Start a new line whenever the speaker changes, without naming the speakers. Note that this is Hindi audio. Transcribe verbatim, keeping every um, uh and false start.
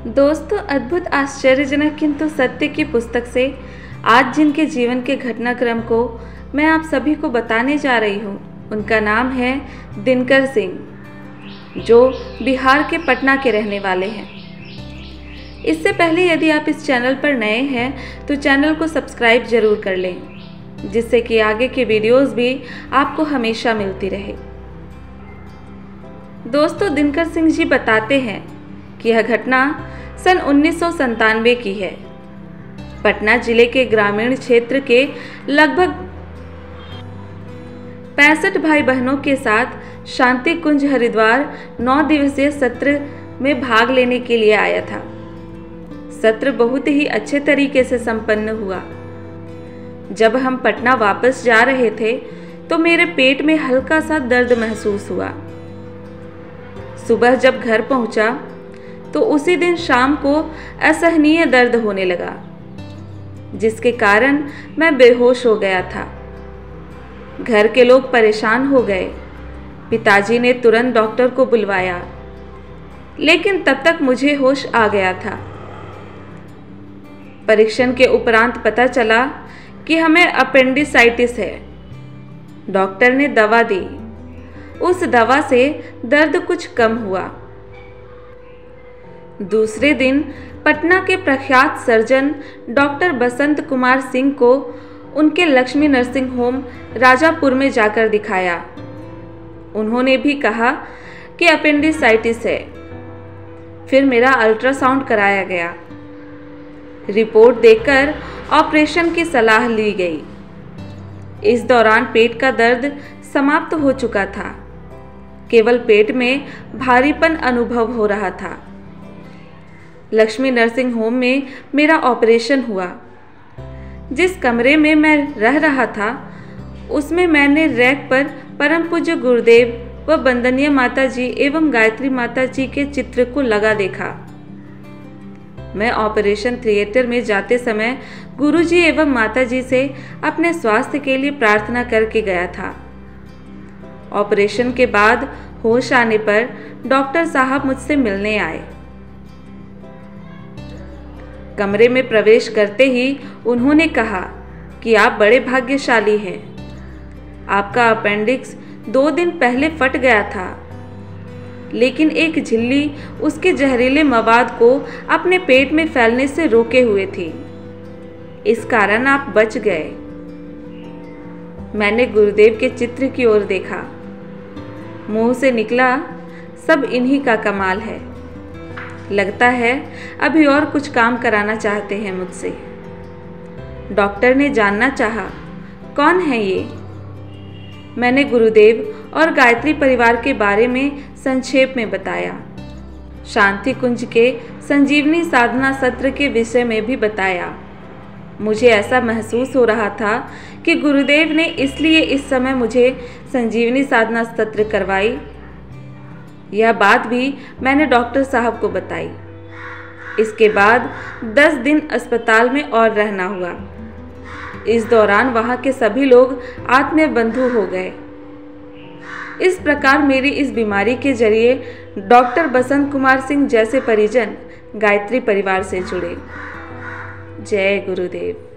दोस्तों, अद्भुत आश्चर्यजनक किंतु सत्य की पुस्तक से आज जिनके जीवन के घटनाक्रम को मैं आप सभी को बताने जा रही हूँ, उनका नाम है दिनकर सिंह, जो बिहार के पटना के रहने वाले हैं। इससे पहले यदि आप इस चैनल पर नए हैं तो चैनल को सब्सक्राइब जरूर कर लें, जिससे कि आगे के वीडियोस भी आपको हमेशा मिलती रहे। दोस्तों, दिनकर सिंह जी बताते हैं कि यह घटना सन उन्नीस सौ संतानवे की है। पटना जिले के ग्रामीण क्षेत्र के लगभग पैंसठ भाई बहनों के साथ शांति कुंज हरिद्वार नौ दिवसीय सत्र में भाग लेने के लिए आया था। सत्र बहुत ही अच्छे तरीके से संपन्न हुआ। जब हम पटना वापस जा रहे थे तो मेरे पेट में हल्का सा दर्द महसूस हुआ। सुबह जब घर पहुंचा तो उसी दिन शाम को असहनीय दर्द होने लगा, जिसके कारण मैं बेहोश हो गया था। घर के लोग परेशान हो गए। पिताजी ने तुरंत डॉक्टर को बुलवाया, लेकिन तब तक मुझे होश आ गया था। परीक्षण के उपरांत पता चला कि हमें अपेंडिसाइटिस है। डॉक्टर ने दवा दी। उस दवा से दर्द कुछ कम हुआ। दूसरे दिन पटना के प्रख्यात सर्जन डॉक्टर बसंत कुमार सिंह को उनके लक्ष्मी नर्सिंग होम राजापुर में जाकर दिखाया। उन्होंने भी कहा कि अपेंडिसाइटिस है। फिर मेरा अल्ट्रासाउंड कराया गया। रिपोर्ट देखकर ऑपरेशन की सलाह ली गई। इस दौरान पेट का दर्द समाप्त हो चुका था। केवल पेट में भारीपन अनुभव हो रहा था। लक्ष्मी नर्सिंग होम में मेरा ऑपरेशन हुआ। जिस कमरे में मैं रह रहा था उसमें मैंने रैक पर परम पूज्य गुरुदेव व वंदनीय माता जी एवं गायत्री माता जी के चित्र को लगा देखा। मैं ऑपरेशन थिएटर में जाते समय गुरुजी एवं माता जी से अपने स्वास्थ्य के लिए प्रार्थना करके गया था। ऑपरेशन के बाद होश आने पर डॉक्टर साहब मुझसे मिलने आए। कमरे में प्रवेश करते ही उन्होंने कहा कि आप बड़े भाग्यशाली हैं। आपका अपेंडिक्स दो दिन पहले फट गया था, लेकिन एक झिल्ली उसके जहरीले मवाद को अपने पेट में फैलने से रोके हुए थी। इस कारण आप बच गए। मैंने गुरुदेव के चित्र की ओर देखा। मुंह से निकला, सब इन्हीं का कमाल है। लगता है अभी और कुछ काम कराना चाहते हैं मुझसे। डॉक्टर ने जानना चाहा, कौन है ये? मैंने गुरुदेव और गायत्री परिवार के बारे में संक्षेप में बताया। शांति कुंज के संजीवनी साधना सत्र के विषय में भी बताया। मुझे ऐसा महसूस हो रहा था कि गुरुदेव ने इसलिए इस समय मुझे संजीवनी साधना सत्र करवाई। यह बात भी मैंने डॉक्टर साहब को बताई। इसके बाद दस दिन अस्पताल में और रहना हुआ। इस दौरान वहाँ के सभी लोग आत्मीय बंधु हो गए। इस प्रकार मेरी इस बीमारी के जरिए डॉक्टर बसंत कुमार सिंह जैसे परिजन गायत्री परिवार से जुड़े। जय गुरुदेव।